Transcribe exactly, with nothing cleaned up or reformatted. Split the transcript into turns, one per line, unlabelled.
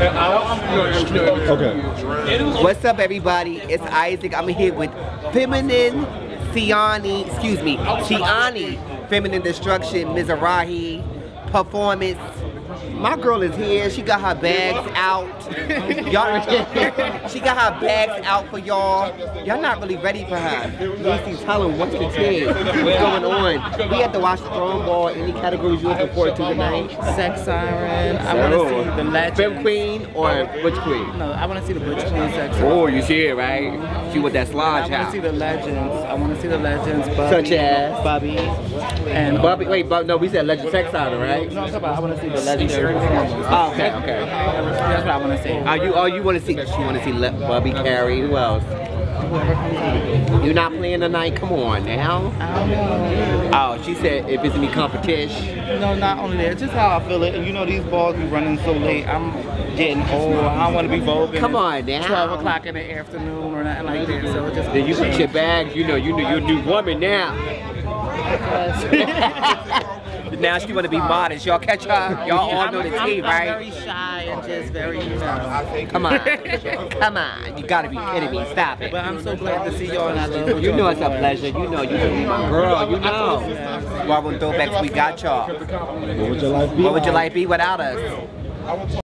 Okay.
What's up, everybody? It's Isaac. I'm here with Feminine Siani, excuse me, Chiani, Feminine Destruction, Mizrahi, Performance. My girl is here. She got her bags out. Y'all, she got her bags out for y'all. Y'all not really ready for her. Lucy, tell them what's the tea. What's going on? We have to watch the throne ball. Any categories you looking forward to tonight?
Sex Siren. I want to see the legend.
Femme Queen or Butch Queen?
No, I want to see the Butch Queen Sex Siren.
Oh, you see it, right? She with that slide
I want to see the legends. I want to see the legends. Bubby,
such as
Bubby and
Bubby. Wait, but no, we said legend sex siren, right?
No, I'm talking about I want to see the legendary.
Oh, okay, okay.
That's what I want to see.
Are you? Oh, you want to see? You want to see Le Bubby Carey? Who else? You not playing tonight? Come on now.
I don't know.
Oh, she said if it's any competition.
No, not only that. Just how I feel it. And you know these balls be running so late. I'm getting old. I don't want to be voguing.
Come on now.
twelve o'clock in the afternoon or nothing like that. So it just.
Then you put your bags. You know, you know, you're a new woman now. Now she want to be modest. Y'all catch her? Y'all all know the tea, right?
I'm very shy and just very, you know.
Come on. Come on. You gotta be kidding me. Stop it.
But I'm so glad to see y'all and I love you.
You know it's a pleasure. You know you can be my girl. You know. Ballroom Throwbacks, we got y'all.
What would your life be?
What would your life be without us?